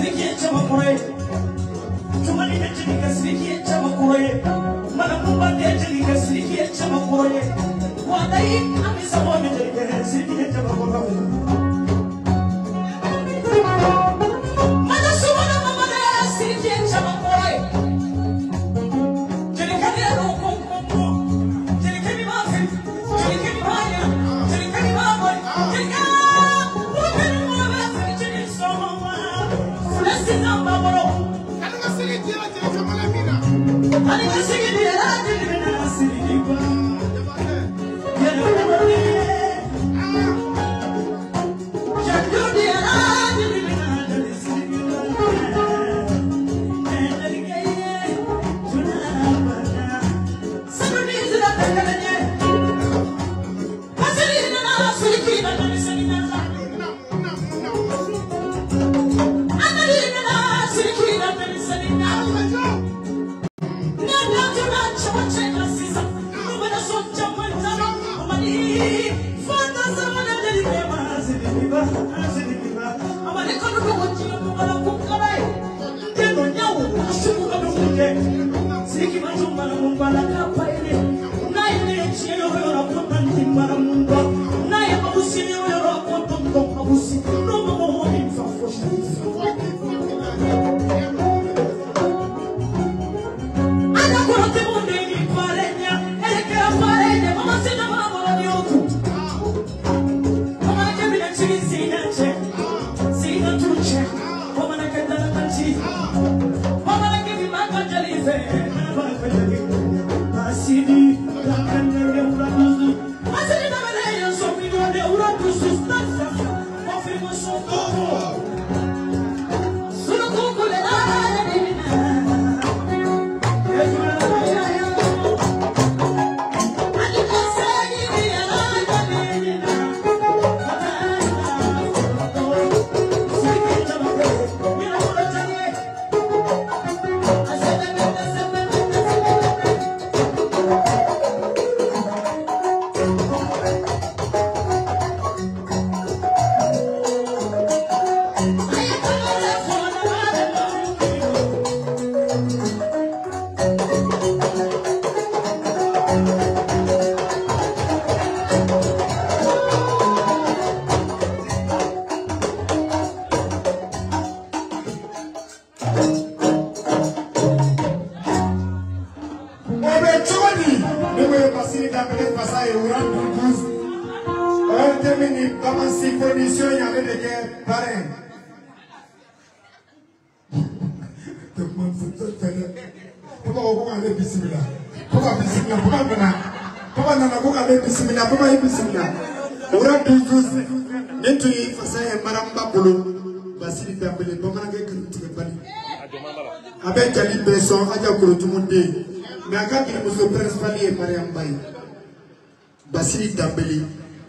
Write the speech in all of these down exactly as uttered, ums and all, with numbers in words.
Basili Dambeli,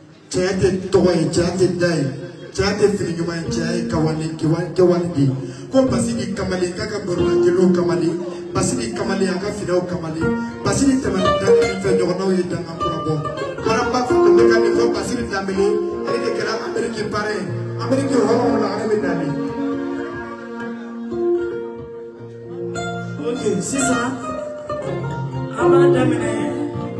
Chate Toy, Chate Dai, Chate Finuman, Chai, Kawani, Kiwan, Kawandi, Ko Basili Kamali, Kakaburu, Kilo Kamali, Basili Kamali, Akafino Kamali, Basili Tamani, Fedorno, Yamako, Karamba from the mechanical Basili Dambeli, and the Kara American Pare, American Home, Arabic. Okay, Sisa, Amanda.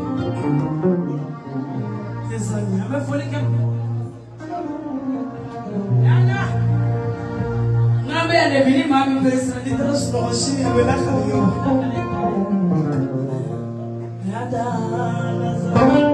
Ngambe bini mami pesa di terus losi ya bela kayu. Ada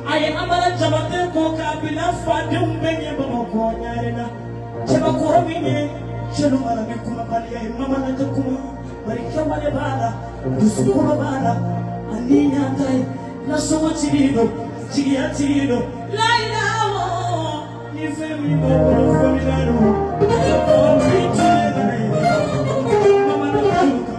Aye amara jamate ko kabila fadum benye bamako nyarena. Cheba ko minye chelu mara me kuma baliya mama na kuma bari kama le bala dusu kuma bala aninya tai na so chirido chigia chirido la ilaha ni femi bo femi laro ko mi chele mama na kuma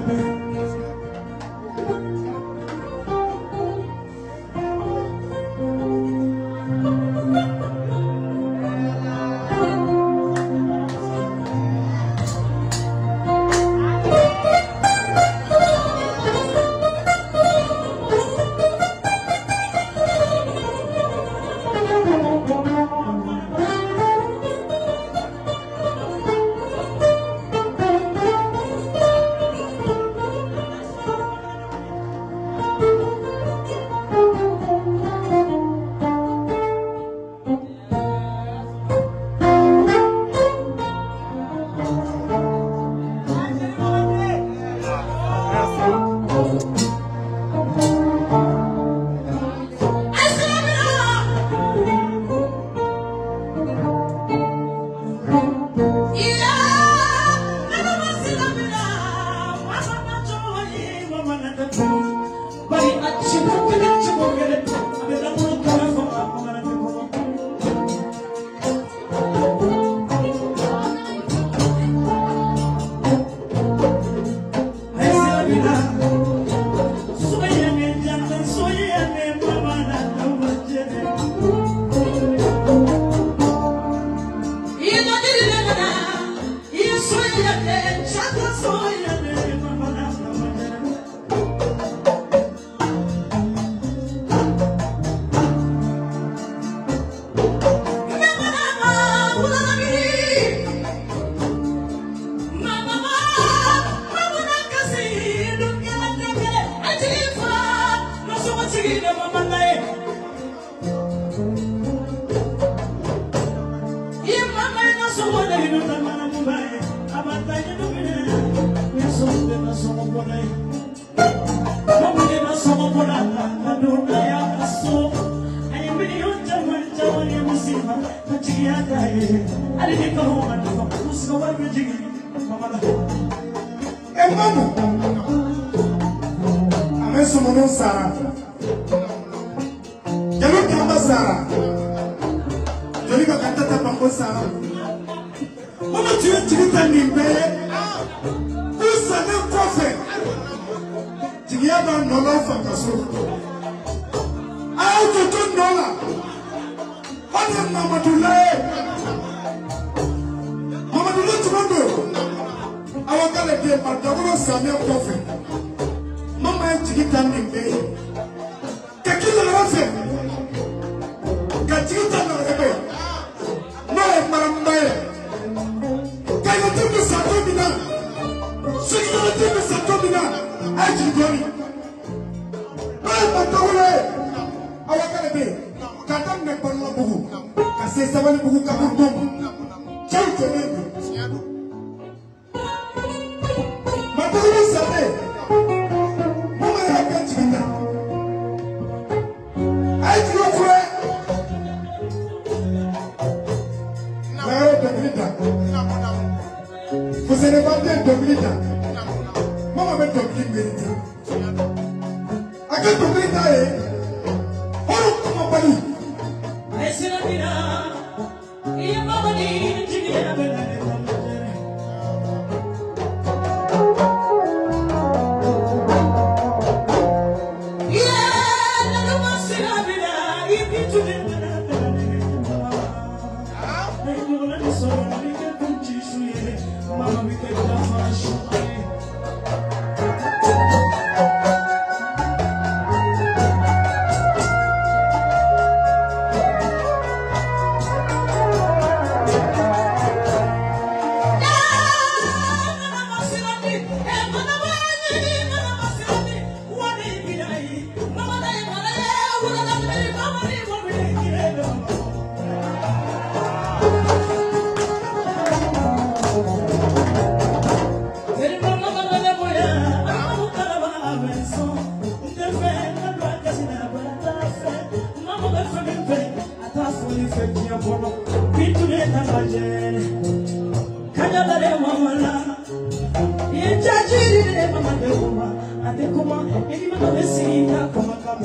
fettia bono pitule tambajere kanyala le mamala ye jajiri le mama de kuma ate kuma eni mama besika kuma kama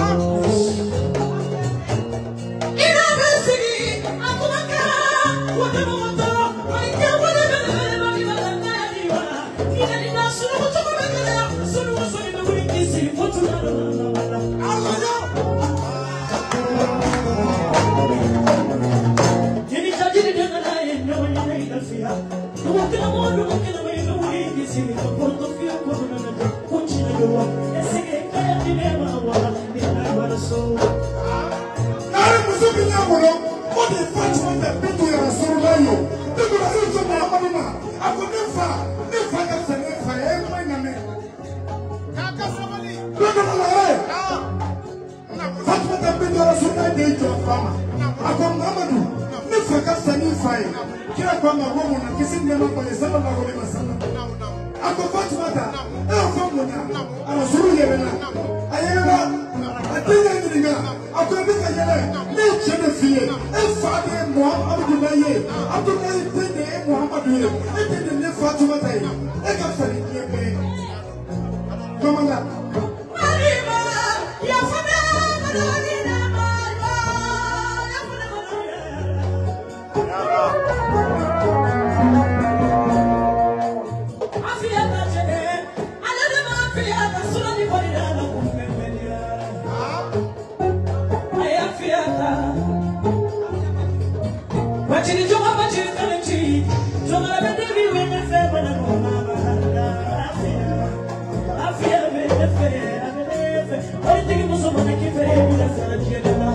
ina besiki akuma ka wata mama ai ka wala bele mami mala nani wa ina ina sunu to mama kala sunu sunu be wuri kisi fotu na na mala Allah yo Jini jajiri de na e no ni nei da fia no que no mo no que no me no wuri kisi to porto fio ko na na kuchi na yo ese que kaya di me ma wala ni na wala so Nare musubi nyamuro o de fati mo de bitu ya rasulullah yo de ko na so ma amadu ma ako ne fa ne fa ka se ne fa e mo na me ka ka sabali do do la e fati mo de bitu ya rasulullah de jo fama ako amadu ne fa ka se ne fa e kila kwa ma wo mo na kisi ne ma ko le sama ba ko le masala ako fati mo da e fa mo na rasulullah ye na ayera atenya ndinga ako bi ka yele ne chene fie e fa de mo abdullahi abdullahi tende e muhammad ye e tende ne fatima tay e ka fali ye be komanda Marima ya fada madina marima ya fada afia ta chene ala de ma afia ta sura ni farida na kumbelia ay afia ta wachini jonga wachini talenti jonga la bedevi wene fe bana mama afia afia bene fe bene fe oi tigi muso bana ki fe bila sala jela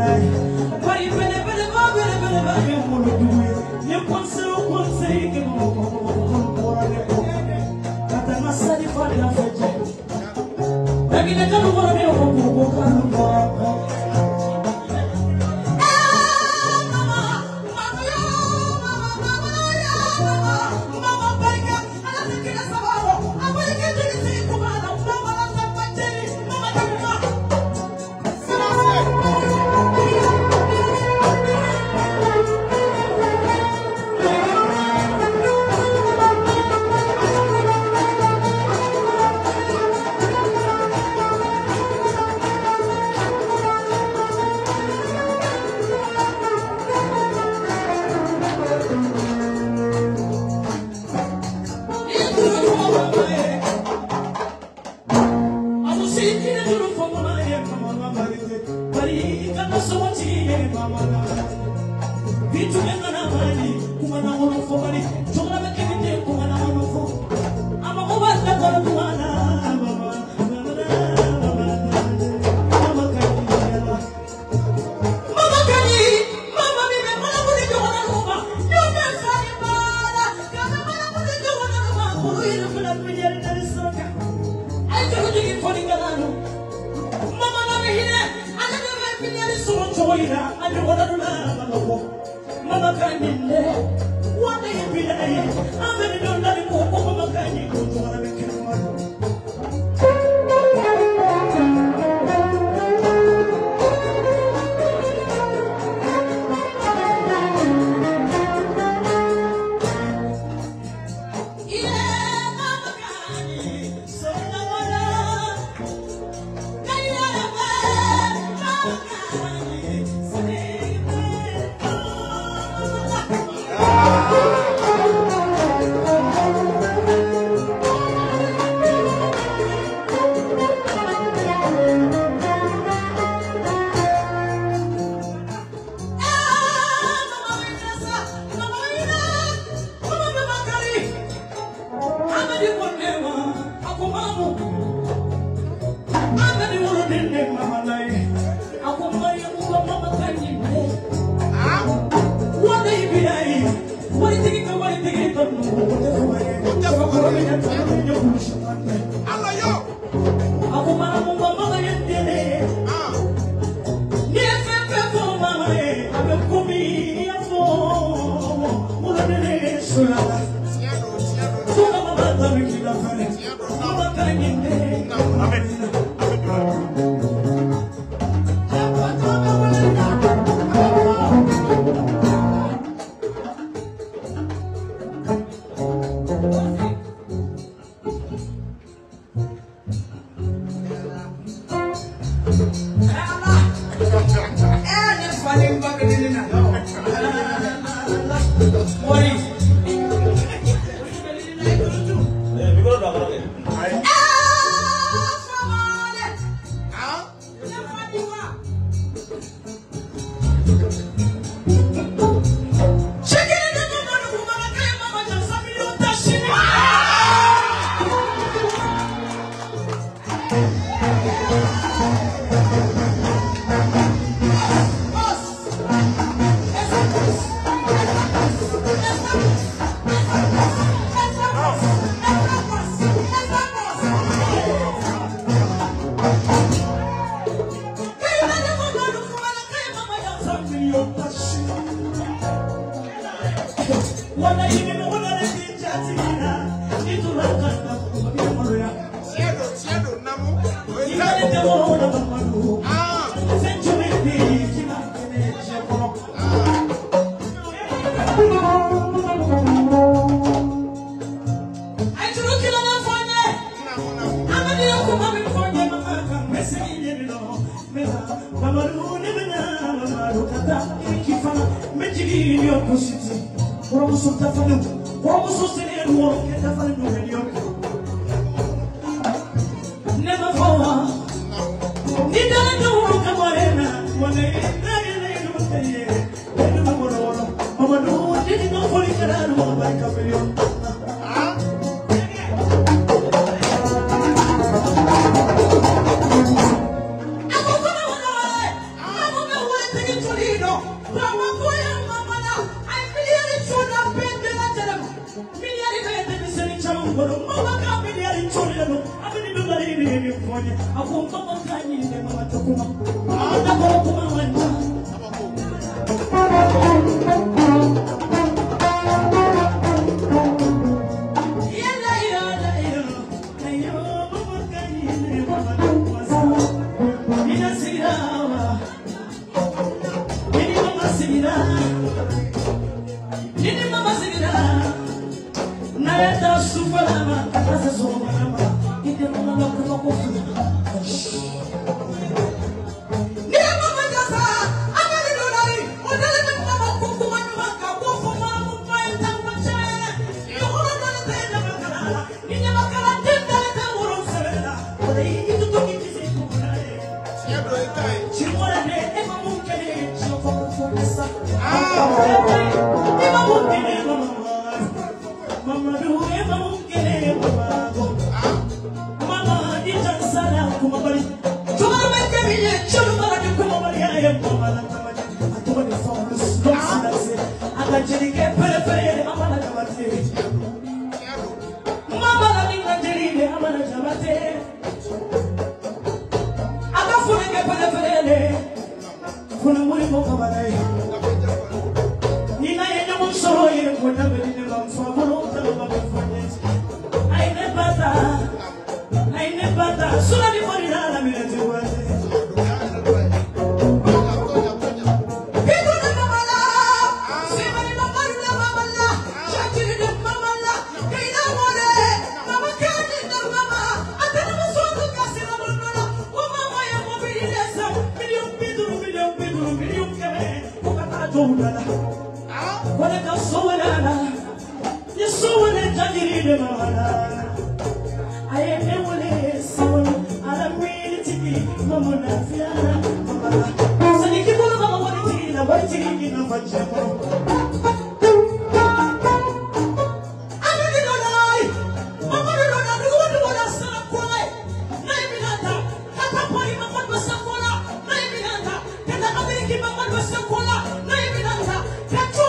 I Mama kami dia incuri no, abi ni dula ni ni ni kwenye. Aku mama kani ni mama tukuma. Ada kwa kuma wanja. Yala yala yala, ayo mama kani ni mama tukuma. Ina sirawa, ini mama sirawa, ini mama sirawa. Nada sufalama, asa somalama, ide mama nakuma kofu. Ni mama jasa, amani dolari, odale mama kofu mama kakofu mama mwaita mwacha. Ni hona dole tena makala, ni nyama kala tenda ta muro sevela. Ode itu to kitisi kunae. Sia bro ikai. Chimora ne ema mukele, choko kofu nesa. Ah. Ema mukele mama. Mama do ema mukele mama. Mama di jansala kuma bari. Choma meke miye chulu mara di kuma bari aye mama la kamati. Atuwa ni faulu slow sinase. Aga jeri ke pere pere mama la kamati. Mama la minga jeri le mama la kamati. Aga fune ke pere pere. Fune muri mo kamari. Nina yenye msoro ye kuna beli ne mfamolo talo mafanye. Ai ne bata. Ai ne bata. Sura ni mori na la milete waze. Pito na mama la. Sema ni mama na mama la. Shakiri na mama la. Kaina mole. Mama kani na mama. Atana msoro kasi na mama. O mama ya mobili lesa. Milion piduru milion piduru milion keme. Ukata jodala. Wale ka sowana, ye sowana tajiri de mama. Aye ne wale sowana, ala mili tiki mama na fiana mama. Sani kibolo mama wale tiki na wale tiki na fajemo. Ame ni donai, mama ni donai, ni wale wale sana kwale. Na iminata, kata pari mama basa kwala. Na iminata, kata Ameriki mama basa kwala. Na iminata, kata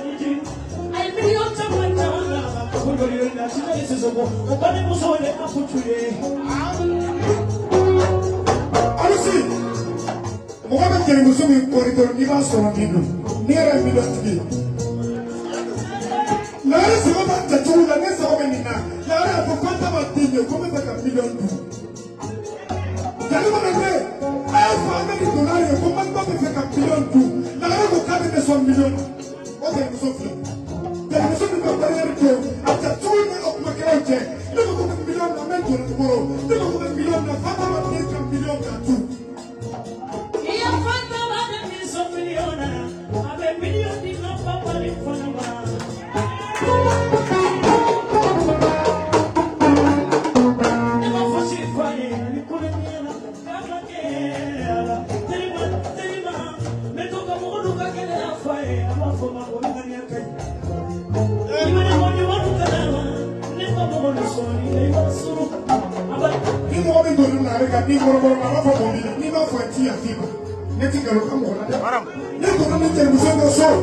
I million time now. Who do you know? This is a book. But it was only a foot today. Honestly, Mohammed can Muslim corridor, Niva Sorantino, near a million to be. Now, let's go back to two, the next woman now. Now, I have a quantum of things, come back a million. I have family to lie, come back a million too. Now, I have a carry this one million. Okay, Muslim. There is something about the after two years of my character. Never go to million of men tomorrow. Never go to million of father of this and million of two. Here, father of the million of million. I'm a million in my papa in front of us. Never for she crying, you couldn't hear her. Come again. Tell him, tell him, make up a more look again and fire. I'm off for my woman. Even when you want to get never more sorry, they were so. You know, I'm going to have a more of a woman, never for a tea of fever. Letting go come on. You're going to tell me so.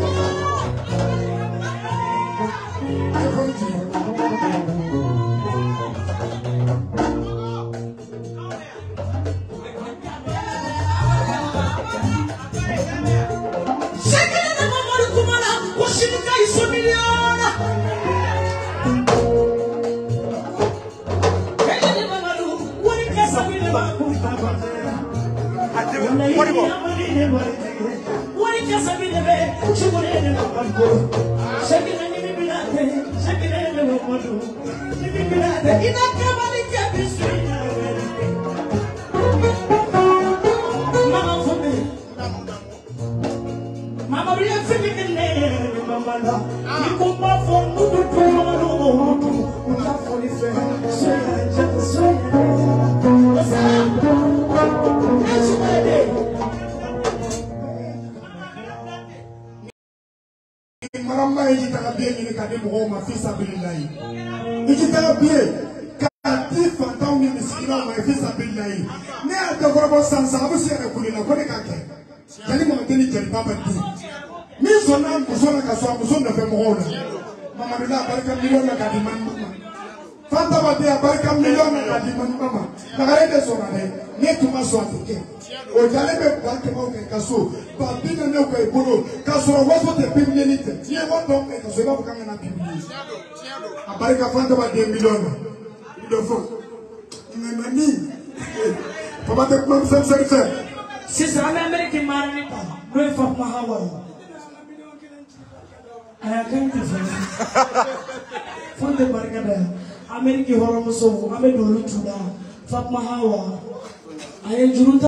I come to you. Second, the moment to Kumala, washing the guy so million. What do you What is just a bit of it? She would end up on go. Second, and you be like that. Second, and you will want to. You be like that. In a family, can't be straight. Mama for me. Mama, we are feeling in there. Mama, you come back for Mutu to Mama. We are for the fair. So I just say, what's up? That's my day. Maramba yi ta biye ni ka de mo ma fi sabilillahi iki ta biye ka ti fanta mi miskina ma fi sabilillahi ne a ta gorbo san sa bu se na kulina ko de ka ke kali mo de ni jeri baba du mi so na ko so na ka so so na fe mo ona mama bila barka million na ka di man mama fanta ba de barka million na ka di man mama na ga de so na de ne tuma so atike o jale be ba ke mo ke ka so ba bi na ne ko e bolo ka so wa so te pim ni te ni e wa do ke ka so ba ka na pim ni abarika fanta ba de million do fo ni na ni papa de ko se se se Sister American man no fa ma hawa aya kan te fonde barka da American horo mo so ame do lu tuda fa ma hawa aya juru